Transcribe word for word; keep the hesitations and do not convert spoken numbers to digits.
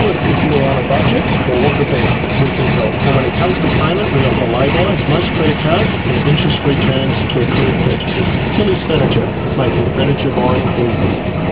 if you're on a budget or what the best we can help. And when it comes to payment, we offer lay-bys, most credit cards, and interest-free terms to approved purchases. Tilly's Furniture, making furniture buying easy.